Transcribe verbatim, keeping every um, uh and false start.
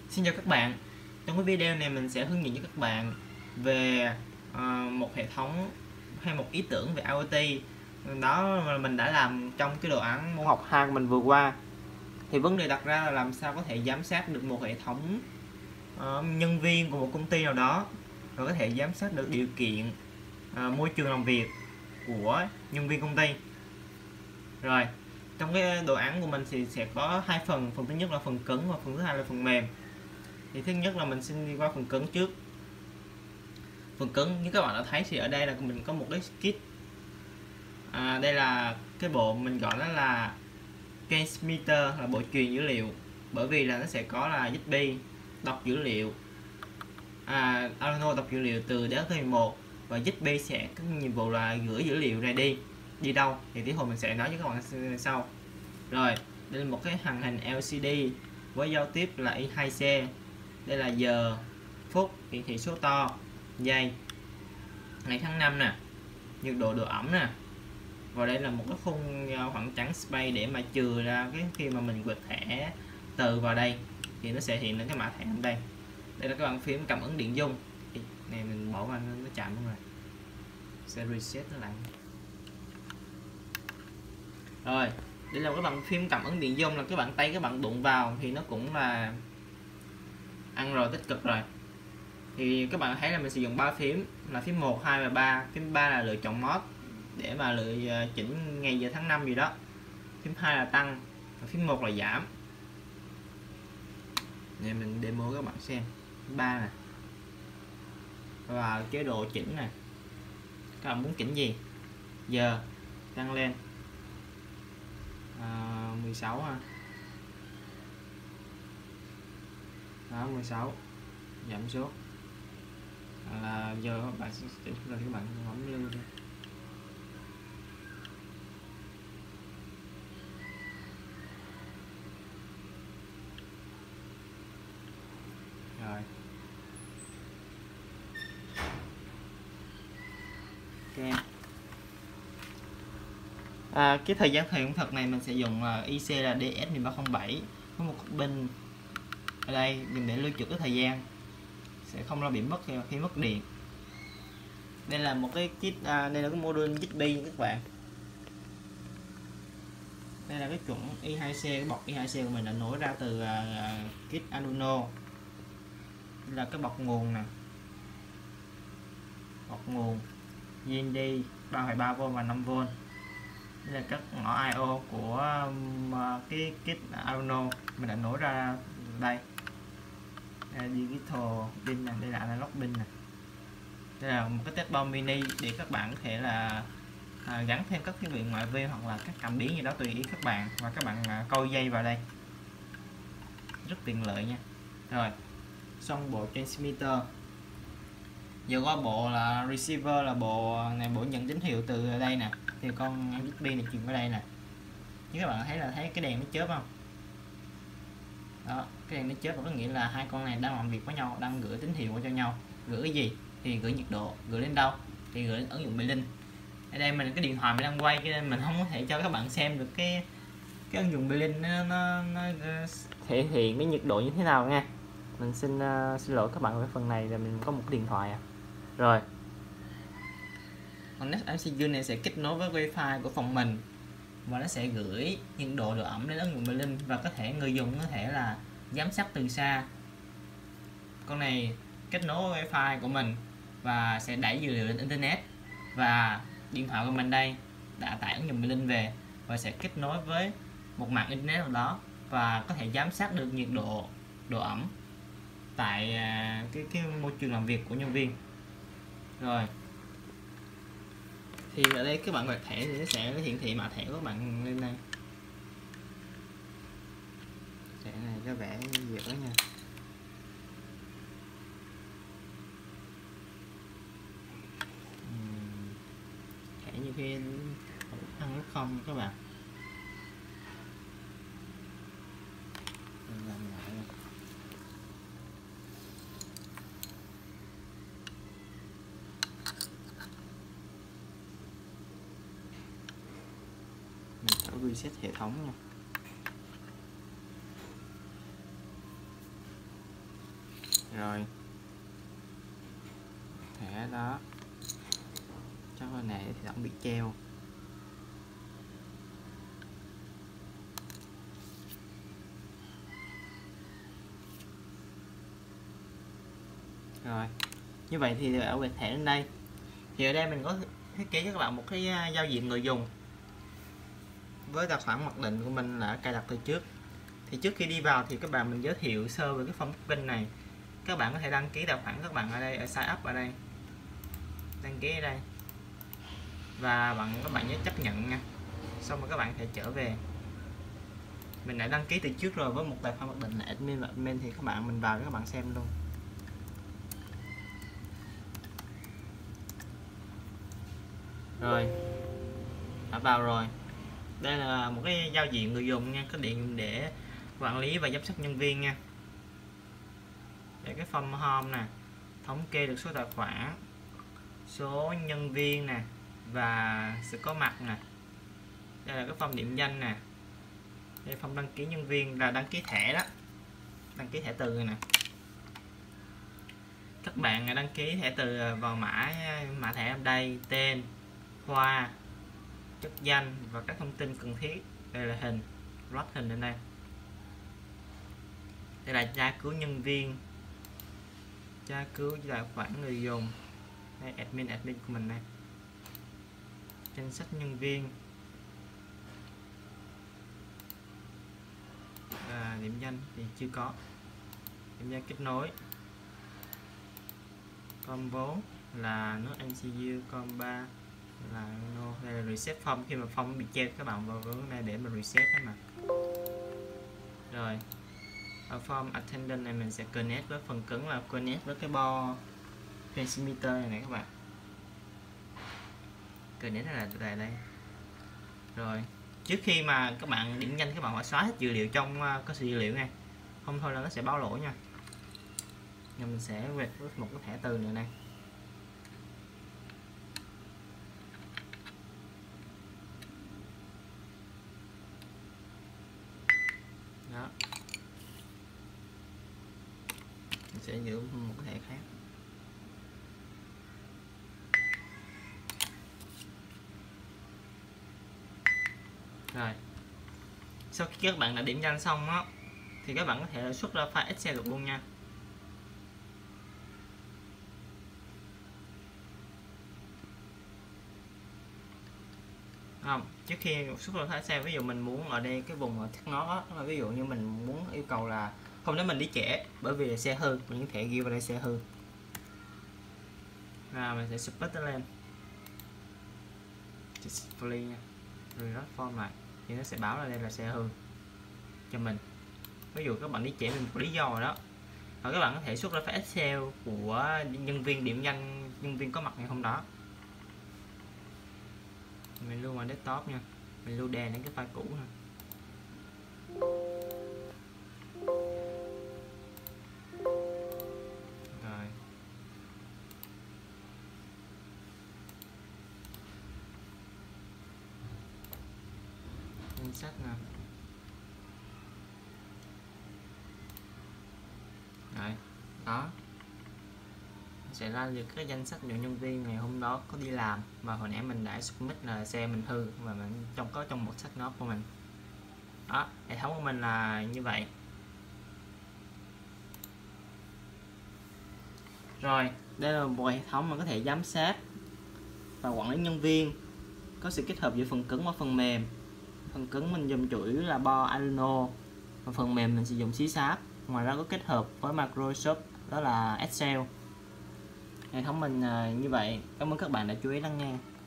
Xin chào các bạn. Trong cái video này mình sẽ hướng dẫn cho các bạn về uh, một hệ thống hay một ý tưởng về IoT đó mà mình đã làm trong cái đồ án môn học hai của mình vừa qua. Thì vấn đề đặt ra là làm sao có thể giám sát được một hệ thống uh, nhân viên của một công ty nào đó, rồi có thể giám sát được điều kiện uh, môi trường làm việc của nhân viên công ty. Rồi trong cái đồ án của mình thì sẽ có hai phần, phần thứ nhất là phần cứng và phần thứ hai là phần mềm. Thì thứ nhất là mình xin đi qua phần cứng trước. Phần cứng như các bạn đã thấy thì ở đây là mình có một cái kit. À, đây là cái bộ mình gọi nó là transmitter, là bộ truyền dữ liệu, bởi vì là nó sẽ có là u ét bê đọc dữ liệu, à, Arduino đọc dữ liệu từ đế mười một, và u ét bê sẽ có nhiệm vụ là gửi dữ liệu này đi đi đâu thì tí hồi mình sẽ nói với các bạn sau. Rồi đây là một cái màn hình lờ xê đê với giao tiếp là i hai c. Đây là giờ, phút, hiển thị số to, giây, ngày tháng năm nè, nhiệt độ, độ ẩm nè. Và đây là một cái khung khoảng trắng space để mà trừ ra cái khi mà mình quẹt thẻ từ vào đây thì nó sẽ hiện lên cái mã thẻ ở đây. Đây là các bàn phím cảm ứng điện dung. Này mình bỏ vào nó chạm luôn rồi. Sẽ reset nó lại. Rồi, đây là cái bàn phím cảm ứng điện dung, là cái bàn tay các bạn đụng vào thì nó cũng là ăn rồi, tích cực rồi. Thì các bạn thấy là mình sử dụng ba phím là phím một, hai và ba. Phím ba là lựa chọn mod để mà lựa chỉnh ngày giờ tháng năm gì đó. Phím hai là tăng và phím một là giảm. Để mình demo các bạn xem. Phím ba nè. Và chế độ chỉnh nè. Các bạn muốn chỉnh gì? Giờ tăng lên à, mười sáu ha. Đó, mười sáu, giảm số là giờ các bạn chỉnh rồi, các bạn bấm lưu đi. Rồi ok. À, cái thời gian thời thật này mình sẽ dùng uh, i xê là đê ét một ba không bảy, có một cục pin ở đây dùng để lưu trữ cái thời gian, sẽ không lo bị mất khi mất điện. Đây là một cái kit, à, đây là cái module u ét bê các bạn. Đây là cái chuẩn i hai c, cái bọc i hai c của mình đã nối ra từ uh, kit Arduino. Đây là cái bọc nguồn nè, bọc nguồn vê en đê ba phẩy ba vôn và năm vôn. Đây là các ngõ i o của um, cái kit Arduino mình đã nối ra đây. Đây là digital pin này, đây là analog pin này. Đây là một cái test bomb mini để các bạn có thể là à, gắn thêm các thiết bị ngoại vi hoặc là các cảm biến gì đó tùy ý các bạn, và các bạn à, câu dây vào đây rất tiện lợi nha. Rồi xong bộ transmitter, giờ có bộ là receiver, là bộ này bộ nhận tín hiệu từ đây nè, thì con u ét bê này truyền vào đây nè. Như các bạn thấy là thấy cái đèn nó chớp không? Đó, cái đèn nó chớp có nghĩa là hai con này đang làm việc với nhau, đang gửi tín hiệu cho nhau. Gửi cái gì? Thì gửi nhiệt độ. Gửi đến đâu? Thì gửi đến ứng dụng Beelink. Ở đây mình cái điện thoại mình đang quay cho nên mình không có thể cho các bạn xem được cái cái ứng dụng Beelink nó, nó, nó thể hiện cái nhiệt độ như thế nào nha. Mình xin uh, xin lỗi các bạn về phần này, là mình có một cái điện thoại à. Rồi con Nest em xê u này sẽ kết nối với Wi-Fi của phòng mình, và nó sẽ gửi nhiệt độ, độ ẩm đến ứng dụng Beelink, và có thể người dùng có thể là giám sát từ xa. Con này kết nối với Wi-Fi của mình và sẽ đẩy dữ liệu lên internet, và điện thoại của mình đây đã tải ứng dụng Beelink về và sẽ kết nối với một mạng internet nào đó, và có thể giám sát được nhiệt độ, độ ẩm tại cái cái môi trường làm việc của nhân viên. Rồi thì ở đây các bạn quẹt thẻ thì nó sẽ hiển thị mã thẻ của các bạn lên đây. Thẻ này có vẻ việc đó nha. Thẻ như khi ăn lúc không các bạn. Làm lại luôn. Mình thử reset hệ thống nha. Rồi thẻ đó chắc là này thì không bị treo. Rồi như vậy thì ở quẹt thẻ lên đây thì ở đây mình có thiết kế cho các bạn một cái giao diện người dùng với tài khoản mặc định của mình là cài đặt từ trước. Thì trước khi đi vào thì các bạn mình giới thiệu sơ về cái form booking này. Các bạn có thể đăng ký tài khoản các bạn ở đây, ở sign up ở đây, đăng ký ở đây và bạn các bạn nhớ chấp nhận nha. Xong rồi các bạn sẽ trở về. Mình đã đăng ký từ trước rồi với một tài khoản mặc định là admin và admin thì các bạn mình vào để các bạn xem luôn. Rồi đã vào rồi. Đây là một cái giao diện người dùng nha, có điện để quản lý và giám sát nhân viên nha. Để cái form home nè, thống kê được số tài khoản, số nhân viên nè và sự có mặt nè. Đây là cái form điểm danh nè. Đây form đăng ký nhân viên là đăng ký thẻ đó, đăng ký thẻ từ này nè. Các bạn đăng ký thẻ từ vào mã mã thẻ ở đây, tên, khoa, chức danh và các thông tin cần thiết. Đây là hình, load hình lên đây. Đây là tra cứu nhân viên, tra cứu tài khoản người dùng. Đây admin admin của mình đây, danh sách nhân viên và điểm danh thì chưa có. Điểm danh kết nối, com bốn là nước en xê u, com ba là no. Đây là reset form, khi mà form bị treo các bạn vào hướng này để mà reset đó mà. Rồi ở form attendant này mình sẽ connect với phần cứng là connect với cái bo transmitter này, này các bạn. Connect là tại đây. Rồi trước khi mà các bạn điểm danh các bạn phải xóa hết dữ liệu trong uh, cơ sở dữ liệu nha, không thôi là nó sẽ báo lỗi nha. Nhưng mình sẽ quẹt với một cái thẻ từ nữa này. Đó. Mình sẽ giữ một cái thẻ khác. Rồi sau khi các bạn đã điểm danh xong á thì các bạn có thể xuất ra file Excel được luôn nha. Không, trước khi xuất ra file Excel, ví dụ mình muốn ở đây cái vùng thắt nó đó, ví dụ như mình muốn yêu cầu là không để mình đi trễ bởi vì xe hư, mình có thể ghi vào đây xe hư. Nào mình sẽ submit nó lên display nha, rồi load form lại thì nó sẽ báo là đây là xe hư cho mình. Ví dụ các bạn đi trễ mình một lý do rồi đó, và các bạn có thể xuất ra file Excel của nhân viên điểm danh, nhân viên có mặt ngày hôm đó. Mình lưu vào desktop nha, mình lưu đè đến cái file cũ ha. Rồi danh sách nè. Rồi đó sẽ ra được cái danh sách những nhân viên ngày hôm đó có đi làm, và hồi nãy mình đã submit là xe mình hư và mình trong có trong một sách note của mình. Đó, hệ thống của mình là như vậy. Rồi đây là một hệ thống mà có thể giám sát và quản lý nhân viên, có sự kết hợp giữa phần cứng và phần mềm. Phần cứng mình dùng chủ yếu là bo Arduino và phần mềm mình sử dụng C Sharp. Ngoài ra có kết hợp với Microsoft đó là Excel. Hệ thống mình như vậy. Cảm ơn các bạn đã chú ý lắng nghe.